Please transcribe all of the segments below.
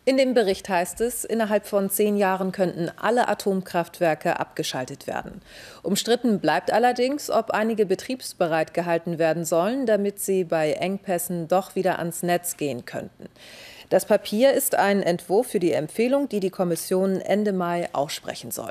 In dem Bericht heißt es, innerhalb von 10 Jahren könnten alle Atomkraftwerke abgeschaltet werden. Umstritten bleibt allerdings, ob einige betriebsbereit gehalten werden sollen, damit sie bei Engpässen doch wieder ans Netz gehen könnten. Das Papier ist ein Entwurf für die Empfehlung, die die Kommission Ende Mai aussprechen soll.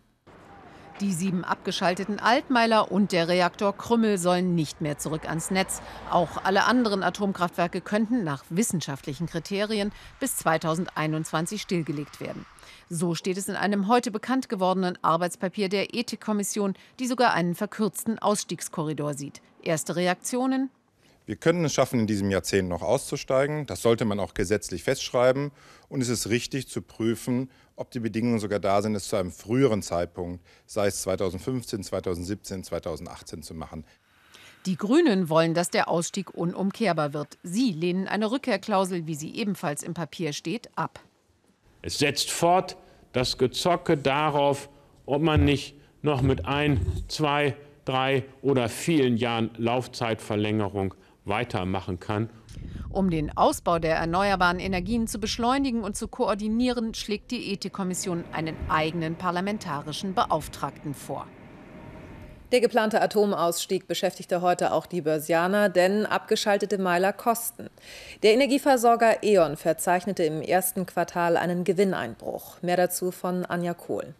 Die 7 abgeschalteten Altmeiler und der Reaktor Krümmel sollen nicht mehr zurück ans Netz. Auch alle anderen Atomkraftwerke könnten nach wissenschaftlichen Kriterien bis 2021 stillgelegt werden. So steht es in einem heute bekannt gewordenen Arbeitspapier der Ethikkommission, die sogar einen verkürzten Ausstiegskorridor sieht. Erste Reaktionen? Wir können es schaffen, in diesem Jahrzehnt noch auszusteigen. Das sollte man auch gesetzlich festschreiben. Und es ist richtig zu prüfen, ob die Bedingungen sogar da sind, es zu einem früheren Zeitpunkt, sei es 2015, 2017, 2018 zu machen. Die Grünen wollen, dass der Ausstieg unumkehrbar wird. Sie lehnen eine Rückkehrklausel, wie sie ebenfalls im Papier steht, ab. Es setzt fort das Gezocke darauf, ob man nicht noch mit 1, 2, 3 oder vielen Jahren Laufzeitverlängerung weitermachen kann. Um den Ausbau der erneuerbaren Energien zu beschleunigen und zu koordinieren, schlägt die Ethikkommission einen eigenen parlamentarischen Beauftragten vor. Der geplante Atomausstieg beschäftigte heute auch die Börsianer, denn abgeschaltete Meiler kosten. Der Energieversorger E.ON verzeichnete im ersten Quartal einen Gewinneinbruch. Mehr dazu von Anja Kohl.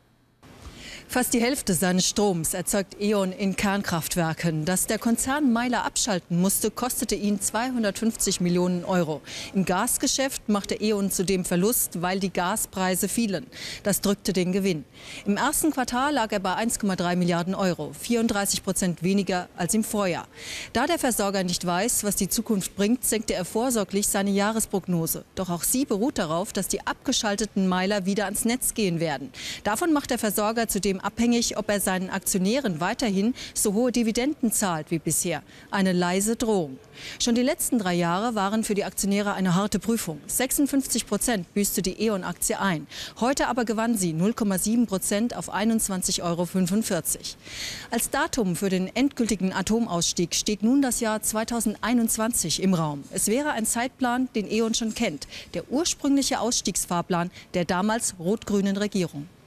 Fast die Hälfte seines Stroms erzeugt E.ON in Kernkraftwerken. Dass der Konzern Meiler abschalten musste, kostete ihn 250 Millionen Euro. Im Gasgeschäft machte E.ON zudem Verlust, weil die Gaspreise fielen. Das drückte den Gewinn. Im ersten Quartal lag er bei 1,3 Milliarden Euro, 34% weniger als im Vorjahr. Da der Versorger nicht weiß, was die Zukunft bringt, senkte er vorsorglich seine Jahresprognose. Doch auch sie beruht darauf, dass die abgeschalteten Meiler wieder ans Netz gehen werden. Davon macht der Versorger zudem abhängig, ob er seinen Aktionären weiterhin so hohe Dividenden zahlt wie bisher. Eine leise Drohung. Schon die letzten 3 Jahre waren für die Aktionäre eine harte Prüfung. 56% büßte die E.ON-Aktie ein. Heute aber gewann sie 0,7% auf 21,45 Euro. Als Datum für den endgültigen Atomausstieg steht nun das Jahr 2021 im Raum. Es wäre ein Zeitplan, den E.ON schon kennt. Der ursprüngliche Ausstiegsfahrplan der damals rot-grünen Regierung.